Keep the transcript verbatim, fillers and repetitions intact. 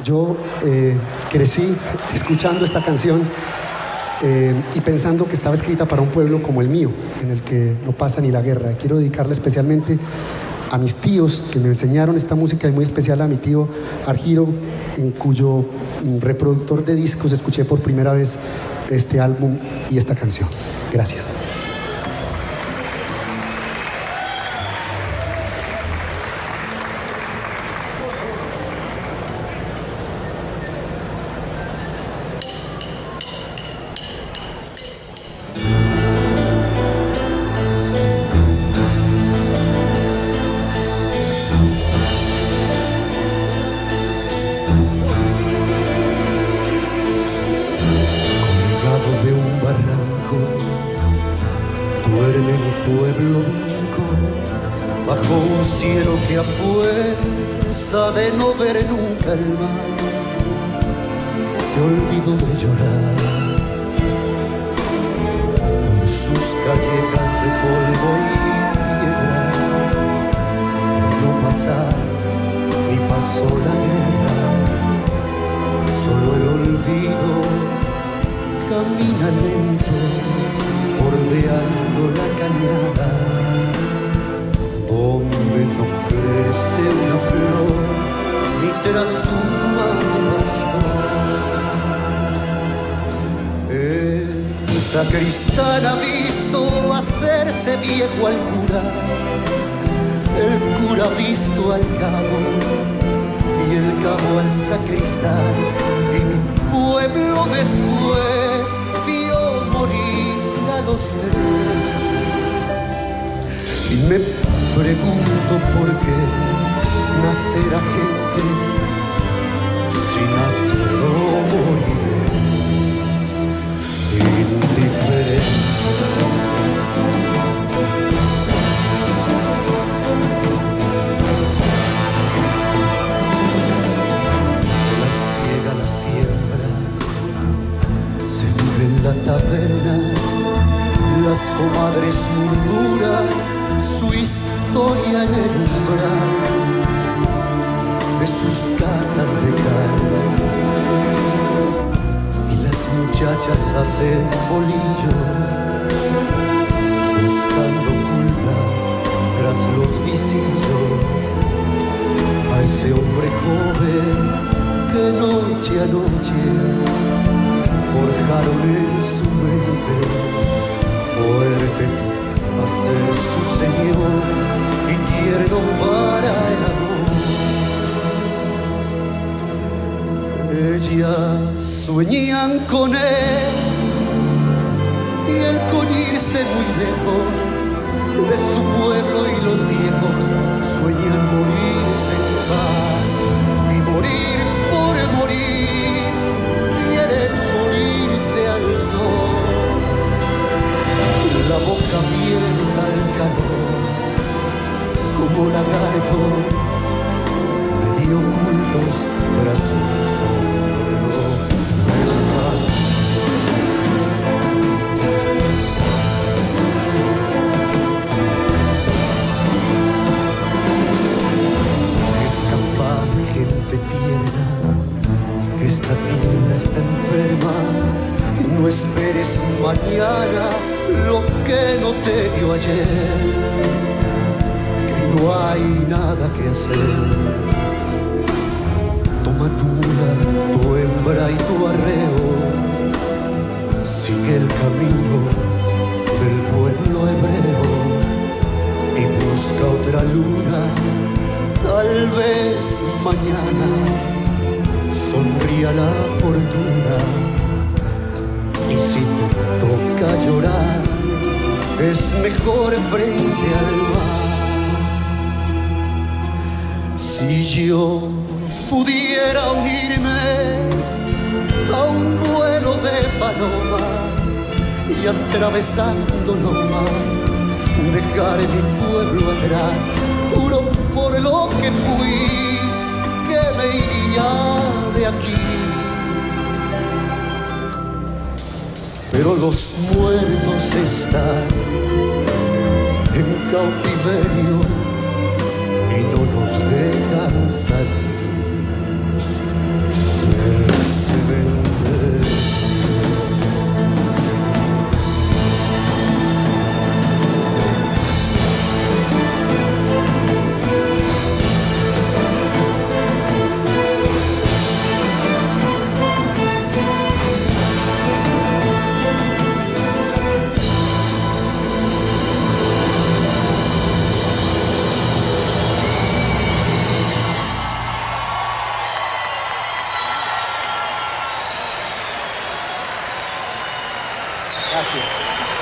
Yo eh, crecí escuchando esta canción eh, y pensando que estaba escrita para un pueblo como el mío, en el que no pasa ni la guerra. Quiero dedicarla especialmente a mis tíos que me enseñaron esta música, y muy especial a mi tío Argiro, en cuyo reproductor de discos escuché por primera vez este álbum y esta canción. Gracias. De un barranco duerme mi pueblo blanco, bajo un cielo que apuesta de no ver nunca el mar. Se olvidó de llorar por sus callejas de polvo y piedra, por no pasar ni pasó la guerra, solo el olvido camina lento, bordeando la cañada, donde no crece una flor, ni trasuma un bastón. El sacristán ha visto hacerse viejo al cura, el cura ha visto al cabo, y el cabo al sacristán, y mi pueblo después vio morir a los tres. Y me pregunto por qué nacerá gente si nace o morirás indiferente. La taberna, las comadres murmuran su historia en el umbral de sus casas de cal, y las muchachas hacen bolillo buscando ocultas tras los visillos a ese hombre joven que noche a noche forjaron en su mente, fuerte a ser su señor y tierno para el amor. Ellas sueñan con él y él con irse muy lejos de su pueblo, y los viejos sueñan morirse en paz y morir por morir, quieren morirse al sol, la boca abierta al calor, como lagartos medio ocultos tras un sombrero cristal. Escapad, gente tierna, que esta tierra está enferma, y no esperes mañana lo que no te dio ayer, que no hay nada que hacer. Toma tu mula, tu hembra y tu arreo, sigue el camino del pueblo hebreo y busca otra luna, tal vez mañana sonría la fortuna. Y si te toca llorar, es mejor frente al mar. Si yo pudiera unirme a un vuelo de palomas y atravesando nomás dejar mi pueblo atrás, juro por lo que fui que me iría de aquí. Pero los muertos están en cautiverio y no nos dejan salir. Gracias.